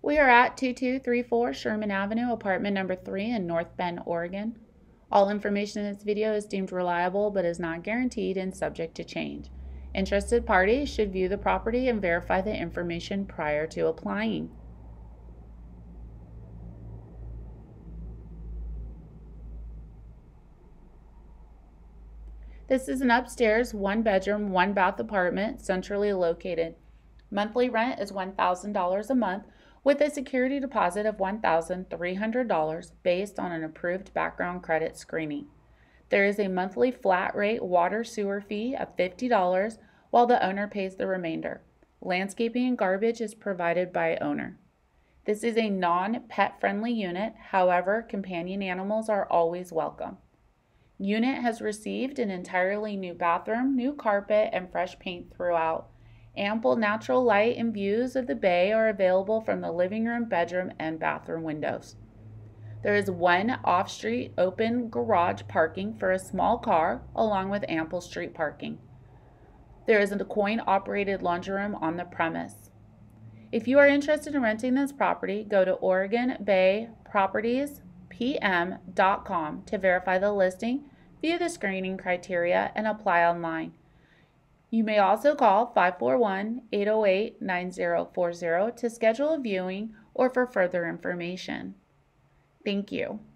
We are at 2234 Sherman Avenue, apartment number 3 in North Bend, Oregon. All information in this video is deemed reliable but is not guaranteed and subject to change. Interested parties should view the property and verify the information prior to applying. This is an upstairs, 1-bedroom, 1-bath apartment, centrally located. Monthly rent is $1,000 a month with a security deposit of $1,300 based on an approved background credit screening. There is a monthly flat rate water sewer fee of $50 while the owner pays the remainder. Landscaping and garbage is provided by owner. This is a non-pet friendly unit, however, companion animals are always welcome. Unit has received an entirely new bathroom, new carpet, and fresh paint throughout. Ample natural light and views of the bay are available from the living room, bedroom, and bathroom windows. There is one off-street open garage parking for a small car, along with ample street parking. There is a coin-operated laundry room on the premise. If you are interested in renting this property, go to OregonBayPropertiesPM.com to verify the listing, view the screening criteria, and apply online. You may also call 541-808-9040 to schedule a viewing or for further information. Thank you.